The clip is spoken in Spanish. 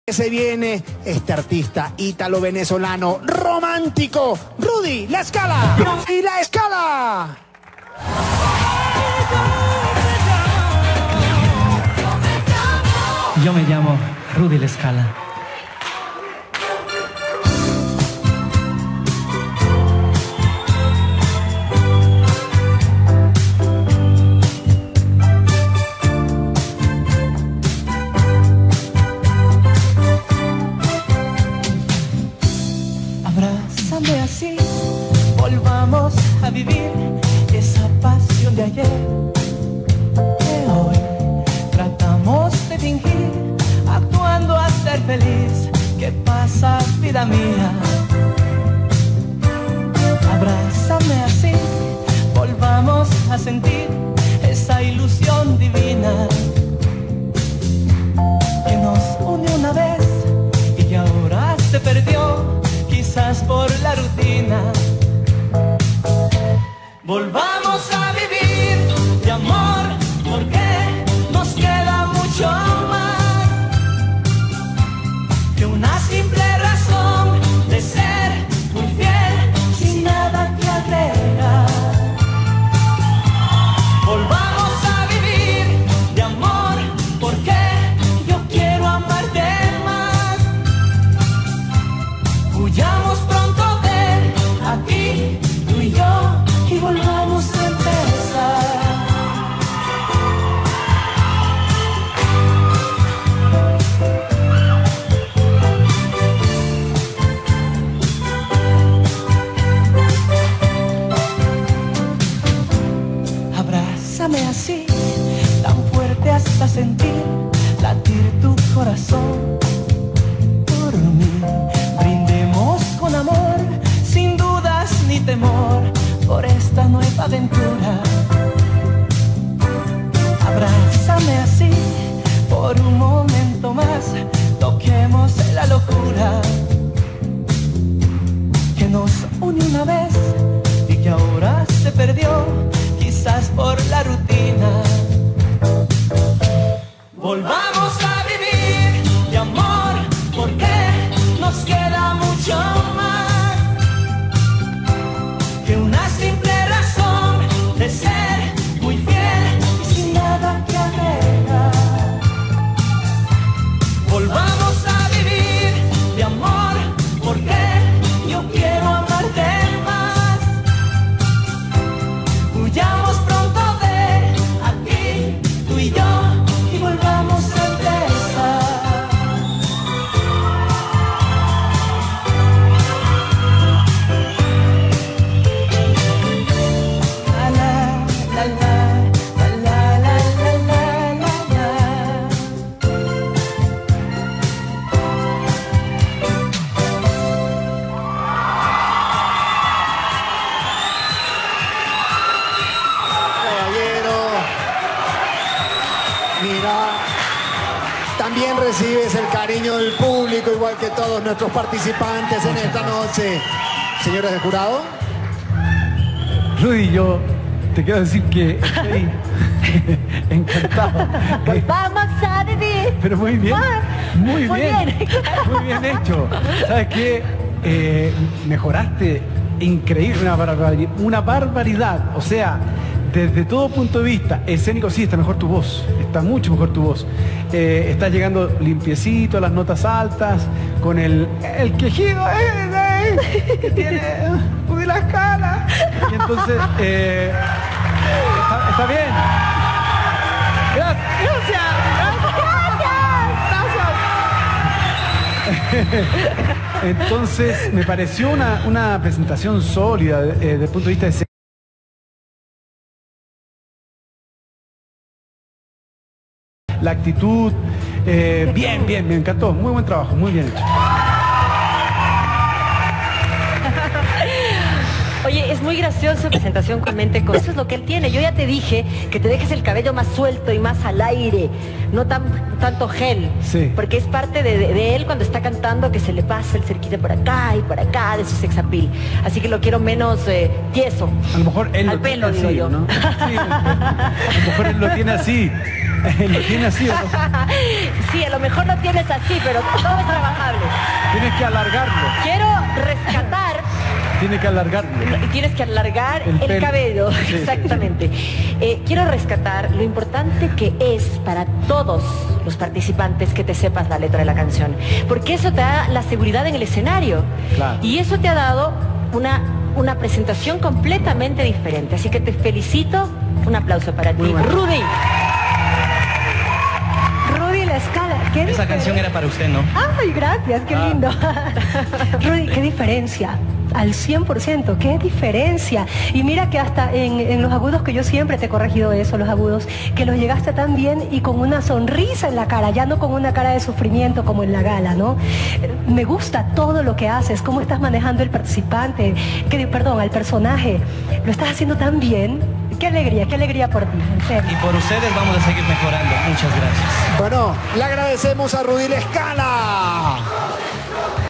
Se viene este artista ítalo-venezolano romántico, Rudy La Scala. ¡Rudy La Scala! Yo me llamo Rudy La Scala. Abrázame así, volvamos a vivir esa pasión de ayer que hoy tratamos de fingir, actuando a ser feliz. ¿Qué pasa, vida mía? Abrázame así, volvamos a sentir esa ilusión divina que nos une una vez y que ahora se perdió, quizás por la rutina. Volvamos a vivir de amor, porque nos queda mucho más que una simple razón de ser muy fiel sin nada que agregar. Volvamos a vivir de amor, porque yo quiero amarte más. Huyamos pronto de aquí, tú y yo, y volvamos a empezar. Abrázame así, tan fuerte hasta sentir latir tu corazón por mí. Brindemos con amor, sin dudas ni temor, por esta nueva aventura. Abrázame así, por un momento más, toquemos la locura que nos une una vez y que ahora se perdió, quizás por la rutina. Volvamos a vivir de amor, porque nos queda mucho más que una simple razón de ser muy fiel y sin nada que agregar. Volvamos a vivir de amor, porque yo quiero amarte más. Huyamos pronto de aquí, tú y yo, y volvamos a empezar. La la la la la la la la la. Caballero, mira, también recibes el cariño del público, igual que todos nuestros participantes en esta noche. Señores del jurado. Rudy, yo te quiero decir que estoy encantado. Vamos a vivir. Pero muy bien, muy Muy bien, bien. muy bien hecho. ¿Sabes qué? Mejoraste increíble, una barbaridad. O sea, desde todo punto de vista escénico, sí, está mejor tu voz, está mucho mejor tu voz. Estás llegando limpiecito a las notas altas, con el quejido que tiene Rudy La Scala. Y entonces, está bien. Gracias. Entonces, me pareció una presentación sólida desde el punto de vista de la actitud. Bien, me encantó. Muy buen trabajo, muy bien hecho. Oye, es muy gracioso su presentación con Mente Con. Eso es lo que él tiene. Yo ya te dije que te dejes el cabello más suelto y más al aire, no tanto gel. Sí. Porque es parte de él cuando está cantando, que se le pasa el cerquita por acá y por acá de su sex appeal. Así que lo quiero menos tieso. A lo mejor él al lo pelo, tiene digo así, yo. ¿no? Sí, a lo mejor él lo tiene así. Lo tiene así, ¿o no? así, a lo mejor lo tienes así, pero todo es trabajable. Tienes que alargarlo. Quiero rescatar... Tienes que alargarlo. Y tienes que alargar el pelo. cabello, Sí, exactamente. Quiero rescatar lo importante que es para todos los participantes que te sepas la letra de la canción, porque eso te da la seguridad en el escenario. Claro. Y eso te ha dado una presentación completamente diferente. Así que te felicito. Un aplauso para ti, bueno. Rudy. Rudy La Scala, ¿qué Esa diferencia? canción era para usted, ¿no? Ay, gracias, qué lindo. Rudy, qué diferencia. Al 100%, qué diferencia. Y mira que hasta en los agudos, que yo siempre te he corregido eso, los agudos, que los llegaste tan bien y con una sonrisa en la cara, ya no con una cara de sufrimiento como en la gala, ¿no? Me gusta todo lo que haces, cómo estás manejando el participante, al personaje. Lo estás haciendo tan bien. Qué alegría por ti, en serio. Y por ustedes vamos a seguir mejorando. Muchas gracias. Bueno, le agradecemos a Rudy La Scala.